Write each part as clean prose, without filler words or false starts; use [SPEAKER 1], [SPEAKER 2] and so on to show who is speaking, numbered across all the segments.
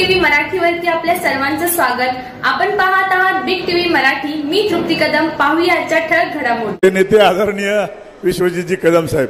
[SPEAKER 1] TV मराठीवरती आपल्या सर्वांचं स्वागत। आपण पाहत आहात बिग टीव्ही मराठी। मी तृप्ती कदम। पाहूया आजच्या ठळक घडामोडी।
[SPEAKER 2] नेते आदरणीय विश्वजीतजी कदम साहेब।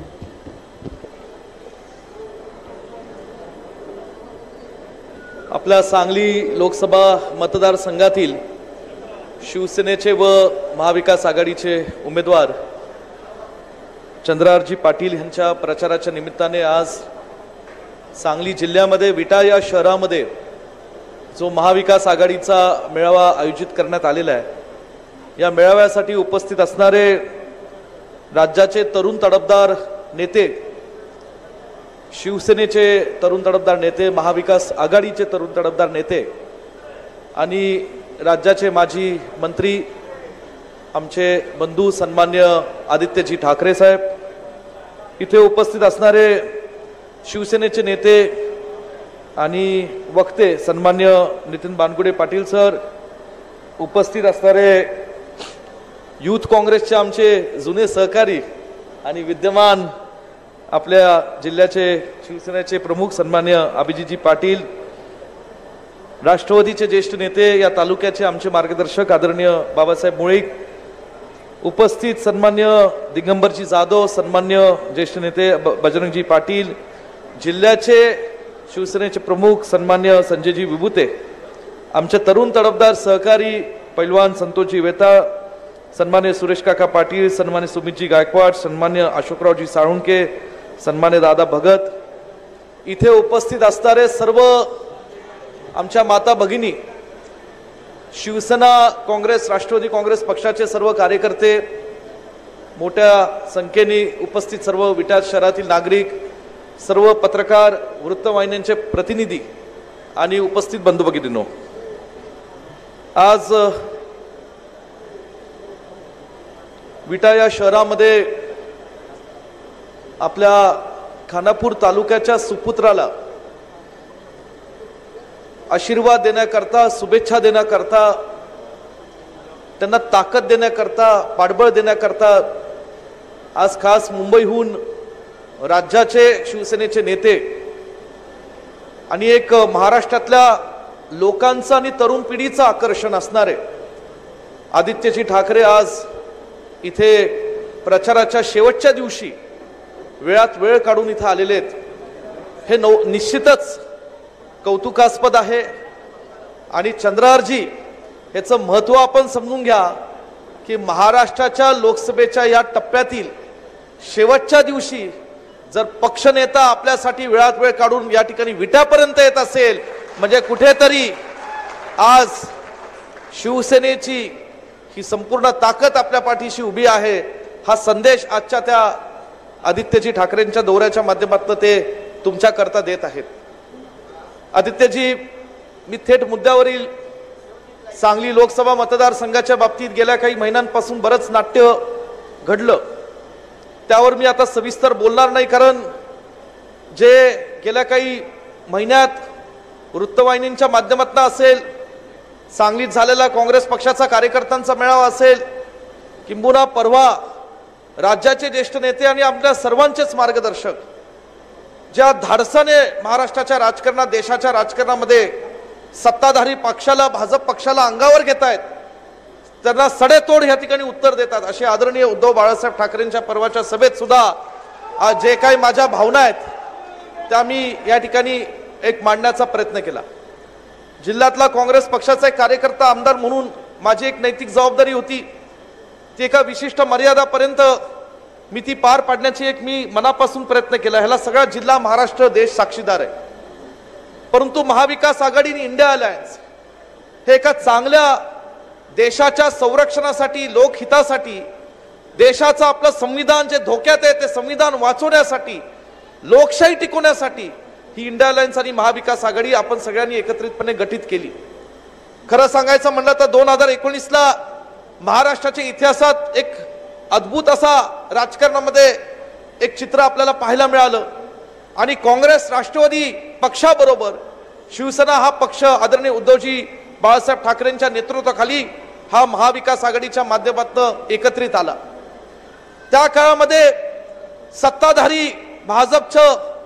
[SPEAKER 3] आपल्या सांगली लोकसभा मतदारसंघातील शिवसेनेचे व महाविकास आघाडीचे उमेदवार चंद्रहारजी पाटील यांच्या प्रचाराच्या निमित्ताने आज सांगली जिल्ह्यामध्ये विटा या शहरामध्ये जो महाविकास आघाडीचा मेळावा आयोजित करण्यात आलेला आहे। या मेळाव्यासाठी उपस्थित असणारे राज्याचे तरुण तडफदार नेते, शिवसेनेचे तरुण तडफदार नेते, महाविकास आघाडीचे तरुण तडफदार नेते आणि राज्याचे माजी मंत्री आमचे बंधू सन्मान्य आदित्यजी ठाकरे साहेब, इथे उपस्थित असणारे शिवसेनेचे नेते आणि वक्ते सन्मान्य नितीन बानगुडे पाटील सर, उपस्थित असणारे युथ काँग्रेसचे आमचे जुने सहकारी आणि विद्यमान आपल्या जिल्ह्याचे शिवसेनेचे प्रमुख सन्मान्य अभिजितजी पाटील, राष्ट्रवादीचे ज्येष्ठ नेते, या तालुक्याचे आमचे मार्गदर्शक आदरणीय बाबासाहेब मुळीक, उपस्थित सन्मान्य दिगंबरजी जाधव, सन्मान्य ज्येष्ठ नेते बजरंगजी पाटील, जिल्ह्याचे शिवसेनेचे प्रमुख सन्मान्य संजयजी विभूते, आमचे तरुण तडफदार सहकारी पैलवान संतोषजी वेताळ, सन्मान्य सुरेश काका पाटील, सन्मान्य सुमितजी गायकवाड, सन्मान्य अशोकरावजी साळुंके, सन्मान्य दादा भगत, इथे उपस्थित असणारे सर्व आमच्या माता भगिनी, शिवसेना काँग्रेस राष्ट्रवादी काँग्रेस पक्षाचे सर्व कार्यकर्ते, मोठ्या संख्येने उपस्थित सर्व विटा शहरातील नागरिक, सर्व पत्रकार, वृत्तवाहिन्यांचे प्रतिनिधी आणि उपस्थित बंधू भगिनींनो, आज विटा या शहरामध्ये आपल्या खानापूर तालुक्याच्या सुपुत्राला आशीर्वाद देण्याकरता, शुभेच्छा देण्याकरता, त्यांना ताकद देण्याकरता, पाठबळ देण्याकरता आज खास मुंबईहून राज्याचे शिवसेनेचे नेते आणि एक महाराष्ट्रातल्या लोकांचं आणि तरुण पिढीचं आकर्षण असणारे आदित्यजी ठाकरे आज इथे प्रचाराच्या शेवटच्या दिवशी वेळात वेळ काढून इथे आलेले आहेत। हे निश्चितच कौतुकास्पद आहे आणि चंद्रहारजी याचं महत्त्व आपण समजून घ्या की महाराष्ट्राच्या लोकसभेच्या या टप्प्यातील शेवटच्या दिवशी जर पक्षनेता आपल्यासाठी वेळात वेळ काढून या ठिकाणी विट्यापर्यंत येत असेल म्हणजे कुठेतरी आज शिवसेनेची ही संपूर्ण ताकद आपल्या पाठीशी उभी आहे, हा संदेश आजच्या त्या आदित्यजी ठाकरेंच्या दौऱ्याच्या माध्यमातून ते तुमच्याकरता देत आहेत। आदित्यजी, मी थेट मुद्द्यावरील सांगली लोकसभा मतदारसंघाच्या बाबतीत गेल्या काही महिन्यांपासून बरंच नाट्य घडलं, त्यावर मी आता सविस्तर बोलणार नाही, कारण जे गेल्या काही महिन्यात वृत्तवाहिन्यांच्या माध्यमातून असेल, सांगलीत झालेला काँग्रेस पक्षाचा कार्यकर्त्यांचा मेळावा असेल, किंबहुना परवा राज्याचे ज्येष्ठ नेते आणि आपल्या सर्वांचेच मार्गदर्शक ज्या धाडसाने महाराष्ट्राच्या राजकारणात, देशाच्या राजकारणामध्ये सत्ताधारी पक्षाला, भाजप पक्षाला अंगावर घेत आहेत, त्यांना सडेतोड या ठिकाणी उत्तर देतात, असे आदरणीय उद्धव बाळासाहेब ठाकरेंच्या परवाच्या सभेत सुद्धा आज जे काही माझ्या भावना आहेत त्या मी या ठिकाणी एक मांडण्याचा प्रयत्न केला। जिल्ह्यातला काँग्रेस पक्षाचा एक कार्यकर्ता, आमदार म्हणून माझी एक नैतिक जबाबदारी होती, ती एका विशिष्ट मर्यादापर्यंत मी ती पार पाडण्याची एक मी मनापासून प्रयत्न केला। ह्याला सगळा जिल्हा, महाराष्ट्र, देश साक्षीदार आहे। परंतु महाविकास आघाडी आणि इंडिया अलायन्स हे एका चांगल्या देशाच्या संरक्षणासाठी, लोकहितासाठी, देशाचं आपलं संविधान जे धोक्यात आहे ते संविधान वाचवण्यासाठी, लोकशाही टिकवण्यासाठी ही इंडिया अलायन्स आणि महाविकास आघाडी आपण सगळ्यांनी एकत्रितपणे गठीत केली। खरं सांगायचं म्हणलं तर 2019ला महाराष्ट्राच्या इतिहासात एक अद्भुत असा राजकारणामध्ये एक चित्र आपल्याला पाहायला मिळालं आणि काँग्रेस राष्ट्रवादी पक्षाबरोबर शिवसेना हा पक्ष आदरणीय उद्धवजी बाळासाहेब ठाकरेंच्या नेतृत्वाखाली हा महाविकास आघाडीच्या माध्यमातून एकत्रित आला। त्या काळामध्ये सत्ताधारी भाजपचं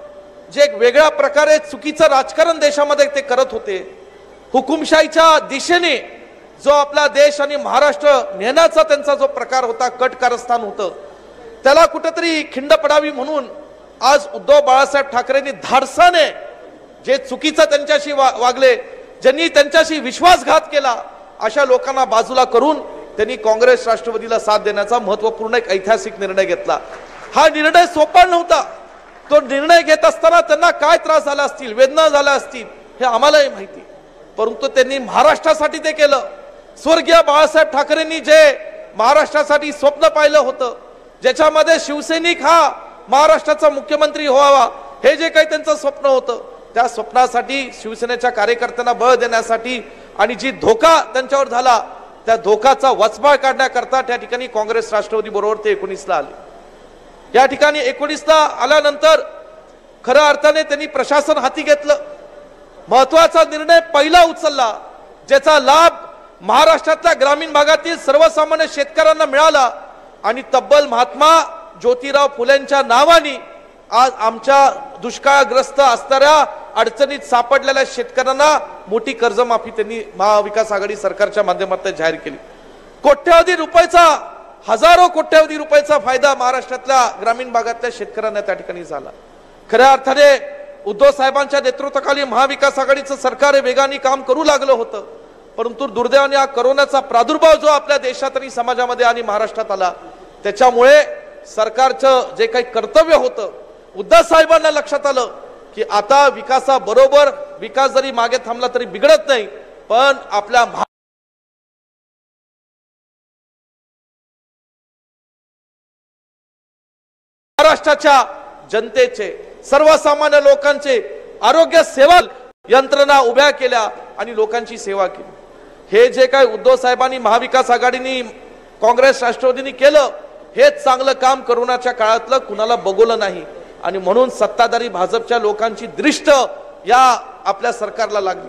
[SPEAKER 3] जे एक वेगळ्या प्रकारे चुकीचं राजकारण देशामध्ये ते करत होते, हुकुमशाहीच्या दिशेने जो आपला देश आणि महाराष्ट्र नेण्याचा त्यांचा जो प्रकार होता, कट कारस्थान होतं, त्याला कुठेतरी खिंड पडावी म्हणून आज उद्धव बाळासाहेब ठाकरेंनी धाडसाने जे चुकीचं त्यांच्याशी वागले, ज्यांनी त्यांच्याशी विश्वासघात केला, अशा लोकांना बाजूला करून त्यांनी काँग्रेस राष्ट्रवादीला साथ देण्याचा महत्त्वपूर्ण एक ऐतिहासिक निर्णय घेतला. हा निर्णय सोपा नव्हता. तो निर्णय घेत असताना त्यांना काय त्रास झाला असतील, वेदना झाल्या असतील, हे आम्हालाही माहिती, परंतु त्यांनी महाराष्ट्रासाठी ते केलं. स्वर्गीय बाळासाहेब ठाकरेंनी जे महाराष्ट्रासाठी स्वप्न पाहिलं होतं, ज्याच्यामध्ये शिवसैनिक हा महाराष्ट्राचा मुख्यमंत्री व्हावा, हे जे काही त्यांचं स्वप्न होतं, त्या स्वप्नासाठी शिवसेनेच्या कार्यकर्त्यांना बळ देण्यासाठी आणि जी धोका त्यांच्यावर झाला, त्या धोकाचा वचपाळ काढण्याकरता त्या ठिकाणी काँग्रेस राष्ट्रवादी बरोबर ते 19ला आले. या ठिकाणी 19ला आल्यानंतर खऱ्या अर्थाने त्यांनी प्रशासन हाती घेतलं. महत्वाचा निर्णय पहिला उचलला, ज्याचा लाभ महाराष्ट्रातल्या ग्रामीण भागातील सर्वसामान्य शेतकऱ्यांना मिळाला आणि तब्बल महात्मा ज्योतिराव फुलेंच्या नावाने आज आमच्या दुष्काळग्रस्त असणाऱ्या अडचणीत सापडलेल्या शेतकऱ्यांना मोठी कर्जमाफी त्यांनी महाविकास आघाडी सरकारच्या माध्यमातून जाहीर केली. कोट्यवधी रुपयाचा, हजारो कोट्यवधी रुपयाचा फायदा महाराष्ट्रातल्या ग्रामीण भागातल्या शेतकऱ्यांना त्या ठिकाणी झाला. खऱ्या अर्थाने उद्धव साहेबांच्या नेतृत्वाखाली महाविकास आघाडीचं सरकार वेगाने काम करू लागलं होतं, परंतु दुर्दैवाने हा कोरोनाचा प्रादुर्भाव जो आपल्या देशात आणि समाजामध्ये आणि महाराष्ट्रात आला, त्याच्यामुळे सरकारचं जे काही कर्तव्य होतं, उद्धव साहेबांना लक्षात आलं की आता विकासाबरोबर विकास जरी मागे थांबला तरी बिघडत नाही, पण आपल्या महाराष्ट्राच्या जनतेचे, सर्वसामान्य लोकांचे आरोग्य सेवा यंत्रणा उभ्या केल्या आणि लोकांची सेवा केली. हे जे काही उद्धव साहेबांनी, महाविकास आघाडीने, काँग्रेस राष्ट्रवादीने केलं, हेच चांगलं काम कोरोनाच्या काळातलं कुणाला बघवलं नाही आणि म्हणून सत्ताधारी भाजपच्या लोकांची दृष्ट या आपल्या सरकारला लागली.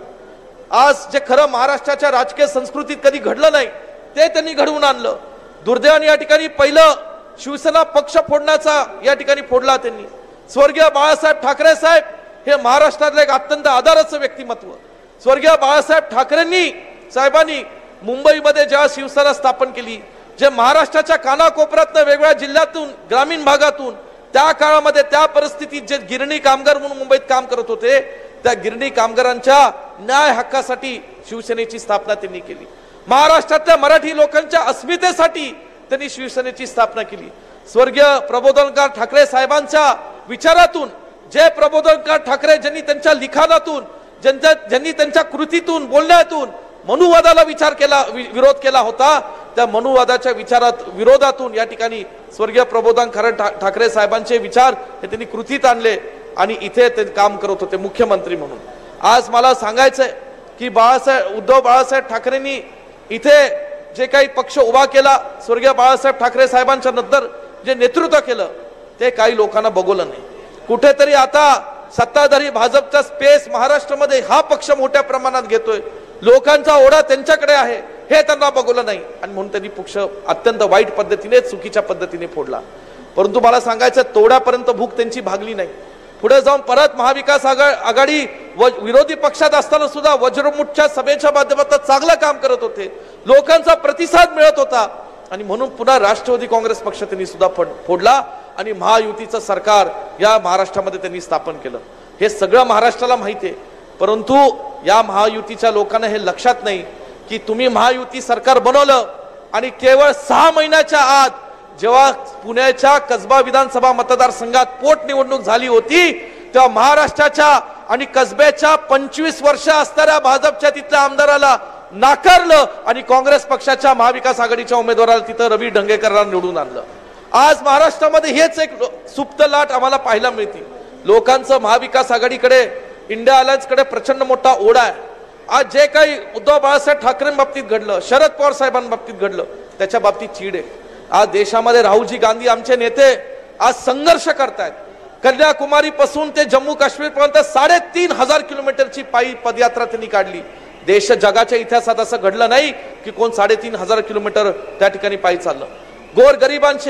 [SPEAKER 3] आज जे खरं महाराष्ट्राच्या राजकीय संस्कृतीत कधी घडलं नाही ते त्यांनी घडवून आणलं. दुर्दैवाने या ठिकाणी पहिलं शिवसेना पक्ष फोडण्याचा या ठिकाणी फोडला त्यांनी. स्वर्गीय बाळासाहेब ठाकरे साहेब हे महाराष्ट्रातलं एक अत्यंत आदर्श व्यक्तिमत्व. स्वर्गीय बाळासाहेब ठाकरेंनी साहेबांनी मुंबईमध्ये जेव्हा शिवसेना स्थापन केली, जे महाराष्ट्राच्या कानाकोपऱ्यातून, वेगवेगळ्या जिल्ह्यातून, ग्रामीण भागातून त्या काळामध्ये त्या परिस्थितीत जे गिरणी कामगार म्हणून मुंबईत काम करत होते, त्या गिरणी कामगारांच्या न्याय हक्कासाठी शिवसेनेची स्थापना त्यांनी केली. महाराष्ट्रातल्या मराठी लोकांच्या अस्मितेसाठी त्यांनी शिवसेनेची स्थापना केली. स्वर्गीय प्रबोधनकार ठाकरे साहेबांच्या विचारातून, जे प्रबोधनकार ठाकरे ज्यांनी त्यांच्या लिखाणातून, ज्यांनी त्यांच्या कृतीतून, बोलण्यातून मनुवादाला विरोध केला होता, त्या मनुवादाच्या विरोधातून या ठिकाणी स्वर्गीय प्रबोधनकार ठाकरे साहेबांचे विचार हे त्यांनी कृतीत आणले आणि इथे ते काम करत होते मुख्यमंत्री म्हणून. आज मला सांगायचंय की उद्धव बाळासाहेब ठाकरेंनी इथे जे काही पक्ष उभा केला, स्वर्गीय बाळासाहेब ठाकरे साहेबांच्या नंतर जे नेतृत्व केलं, ते काही लोकांना बघवलं नाही. कुठेतरी आता सत्ताधारी भाजपचा स्पेस महाराष्ट्रामध्ये हा पक्ष मोठ्या प्रमाणात घेतोय, लोकांचा ओढा त्यांच्याकडे आहे, हे त्यांना बघवलं नाही आणि म्हणून त्यांनी पक्ष अत्यंत वाईट पद्धतीने, चुकीच्या पद्धतीने फोडला. परंतु मला सांगायचं, तोड्यापर्यंत भूक त्यांची भागली नाही. पुढे जाऊन परत महाविकास आघाडी विरोधी पक्षात असताना सुद्धा वज्रमुठच्या सभेच्या माध्यमातून चांगलं काम करत होते, लोकांचा प्रतिसाद मिळत होता आणि म्हणून पुन्हा राष्ट्रवादी काँग्रेस पक्ष त्यांनी सुद्धा फोडला आणि महायुतीचं सरकार या महाराष्ट्रामध्ये त्यांनी स्थापन केलं. हे सगळं महाराष्ट्राला माहिती आहे, परंतु या महायुतीच्या लोकांना हे लक्षात नाही की तुम्ही महायुती सरकार बनवलं आणि केवळ 6 महिन्याच्या आत जेव्हा पुण्याच्या कसबा विधानसभा मतदारसंघात पोटनिवडणूक झाली होती, तेव्हा महाराष्ट्राच्या आणि कसब्याच्या 25 वर्ष असणाऱ्या भाजपच्या तिथल्या आमदाराला नाकारलं आणि काँग्रेस पक्षाच्या महाविकास आघाडीच्या उमेदवाराला तिथं रवी ढंगेकरला निवडून आणलं. आज महाराष्ट्रामध्ये हेच एक सुप्त लाट आम्हाला पाहायला मिळते. लोकांचं महाविकास आघाडीकडे, इंडिया अलायन्सकडे प्रचंड मोठा ओढा आहे. आज जे काही उद्धव बाळासाहेब ठाकरेंबाबतीत घडलं, शरद पवार साहेबांबाबतीत घडलं, त्याच्या बाबतीत चीड आहे. आज देशामध्ये राहुलजी गांधी आमचे नेते आज संघर्ष करतायत. कन्याकुमारी पासून ते जम्मू काश्मीर पर्यंत 3,500 किलोमीटरची पायी पदयात्रा त्यांनी काढली. देश जगाच्या इतिहासात असं घडलं नाही की कोण 3,500 किलोमीटर त्या ठिकाणी पायी चाललं. गोर गरिबांचे,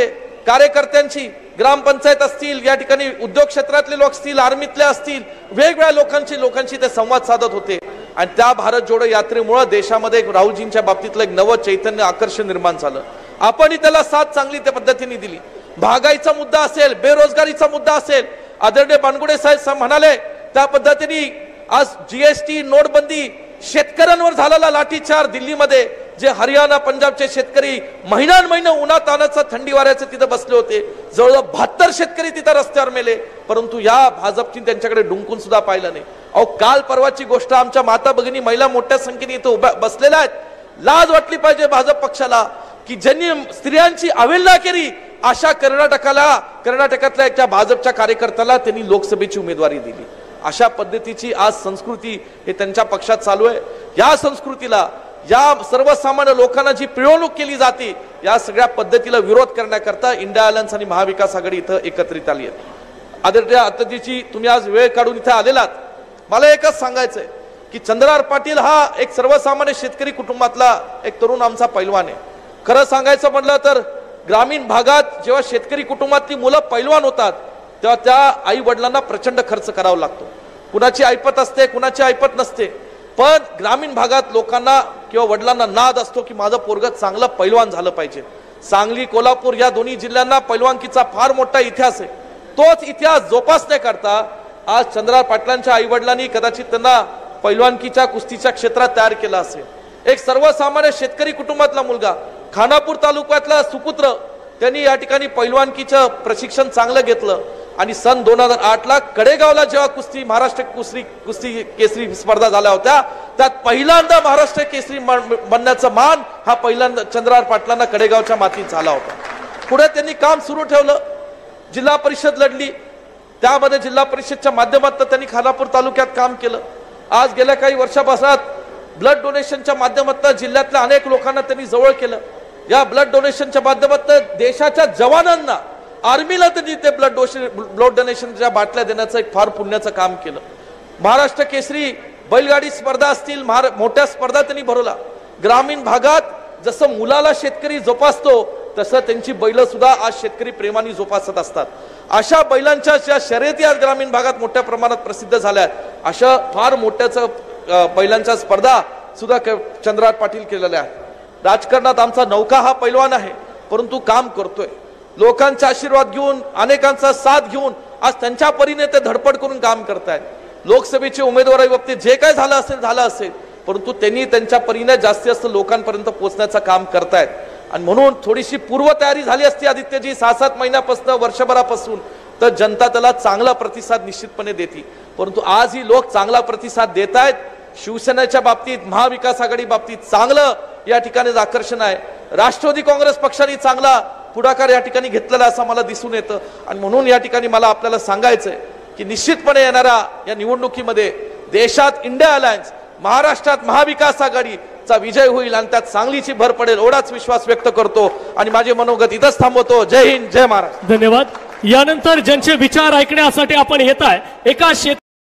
[SPEAKER 3] कार्यकर्त्यांची, ग्रामपंचायत असतील, या ठिकाणी उद्योग क्षेत्रातले लोक असतील, आर्मीतले असतील, वेगवेगळ्या लोकांशी ते संवाद साधत होते. आणि त्या भारत जोडो यात्रेमुळे देशामध्ये एक राहुलजींच्या बाबतीतलं एक नवं चैतन्य, आकर्षण निर्माण झालं. आपणही त्याला साथ चांगली त्या पद्धतीने दिली. महागाईचा मुद्दा असेल, बेरोजगारीचा मुद्दा असेल, आदरणीय बानगुडे साहेब म्हणाले त्या पद्धतीने आज जीएसटी, नोटबंदी, शेतकऱ्यांवर झालेला लाठीचार दिल्लीमध्ये, जे हरियाणा, पंजाबचे शेतकरी महिन्यान उन्हात तानाचं, थंडी वाऱ्याचे तिथे बसले होते. जवळजवळ 72 शेतकरी तिथे रस्त्यावर मेले, परंतु या भाजपची त्यांच्याकडे डुंकून सुद्धा पाहिलं नाही. अहो, काल परवाची गोष्ट, आमच्या माता भगिनी, महिला मोठ्या संख्येने इथे उभ्या बसलेल्या आहेत. लाज वाटली पाहिजे भाजप पक्षाला की ज्यांनी स्त्रियांची अवहेलना केली, अशा कर्नाटकातल्या एका भाजपच्या कार्यकर्त्याला त्यांनी लोकसभेची उमेदवारी दिली. अशा पद्धतीची आज संस्कृती हे त्यांच्या पक्षात चालू आहे. या संस्कृतीला, या सर्वसामान्य लोकांना जी पिळवणूक केली जाते, या सगळ्या पद्धतीला विरोध करण्याकरता इंडिया अलायन्स आणि महाविकास आघाडी इथं एकत्रित आली आहे. आदरणीय अतिथीची, तुम्ही आज वेळ काढून इथे आलेलात. मला एकच सांगायचंय की चंद्रहार पाटील हा एक सर्वसामान्य शेतकरी कुटुंबातला एक तरुण आमचा पैलवान आहे. खरं सांगायचं म्हटलं तर ग्रामीण भागात जेव्हा शेतकरी कुटुंबातली मुलं पैलवान होतात, तेव्हा त्या आई वडिलांना प्रचंड खर्च करावा लागतो. कुणाची ऐपत असते, कुणाची ऐपत नसते, पण ग्रामीण भागात लोकांना किंवा वडिलांना नाद असतो की माझं पोरगं चांगलं पैलवान झालं पाहिजे. सांगली, कोल्हापूर या दोन्ही जिल्ह्यांना पैलवानकीचा फार मोठा इतिहास आहे. तोच इतिहास जोपासण्याकरता आज चंद्रहार पाटलांच्या आई वडिलांनी कदाचित त्यांना पैलवानकीच्या, कुस्तीच्या क्षेत्रात तयार केलं असेल. एक सर्वसामान्य शेतकरी कुटुंबातला मुलगा, खानापूर तालुक्यातला सुपुत्र, त्यांनी या ठिकाणी पैलवानकीचं प्रशिक्षण चांगलं घेतलं आणि सन 2008ला कडेगावला जेव्हा महाराष्ट्र कुस्ती केसरी स्पर्धा झाल्या होत्या, त्यात पहिल्यांदा महाराष्ट्र केसरी बनण्याचा मान हा पहिल्यांदा चंद्रहार पाटलांना कडेगावच्या मातीत झाला होता. पुढे त्यांनी काम सुरू ठेवलं, जिल्हा परिषद लढली, त्यामध्ये जिल्हा परिषदच्या माध्यमातून त्यांनी खानापूर तालुक्यात काम केलं. आज गेल्या काही वर्षापासून ब्लड डोनेशनच्या माध्यमातून जिल्ह्यातल्या अनेक लोकांना त्यांनी जवळ केलं. या ब्लड डोनेशनच्या माध्यमातून देशाच्या जवानांना, आर्मीला त्यांनी ते ब्लड डोनेशनच्या बाटल्या देण्याचं एक फार पुण्याचं काम केलं. महाराष्ट्र केसरी बैलगाडी स्पर्धा असतील, मोठ्या स्पर्धा त्यांनी भरवला. ग्रामीण भागात जसं मुलाला शेतकरी जोपासतो, तसं त्यांची बैल सुद्धा आज शेतकरी प्रेमाने जोपासत असतात. अशा बैलांच्या ज्या शर्यती आज ग्रामीण भागात मोठ्या प्रमाणात प्रसिद्ध झाल्या आहेत, अशा फार मोठ्याच बैलांच्या स्पर्धा सुद्धा चंद्रहार पाटील केलेल्या आहेत. राजकारणात आमचा नौका हा पैलवान आहे, परंतु काम करतोय. लोकांचा आशीर्वाद घेऊन, अनेकांचा साथ घेऊन आज त्यांच्या परीने ते धडपड करून काम करतायत. लोकसभेची उमेदवारी बाबतीत जे काय झालं असेल, परंतु त्यांनी त्यांच्या परीने जास्तीत जास्त लोकांपर्यंत पोहोचण्याचं काम करतायत. आणि म्हणून थोडीशी पूर्वतयारी झाली असती आदित्यजी 6-7 महिन्यापासून, वर्षभरापासून, तर जनता त्याला चांगला प्रतिसाद निश्चितपणे देते. परंतु आज ही लोक चांगला प्रतिसाद देत आहेत. शिवसेनेच्या बाबतीत, महाविकास आघाडी बाबतीत चांगलं या ठिकाणी आकर्षण आहे. राष्ट्रवादी काँग्रेस पक्षाने चांगला पुढाकार या ठिकाणी घेतलेला असं मला दिसून येतं. आणि म्हणून या ठिकाणी मला आपल्याला सांगायचंय की निश्चितपणे येणाऱ्या या निवडणुकीमध्ये देशात इंडिया अलायन्स, महाराष्ट्रात महाविकास आघाडीचा विजय होईल आणि त्यात चांगलीची भर पडेल, एवढाच विश्वास व्यक्त करतो आणि माझे मनोगत इथंच थांबवतो. जय हिंद, जय महाराष्ट्र.
[SPEAKER 4] धन्यवाद. यानंतर ज्यांचे विचार ऐकण्यासाठी आपण येत आहे, एका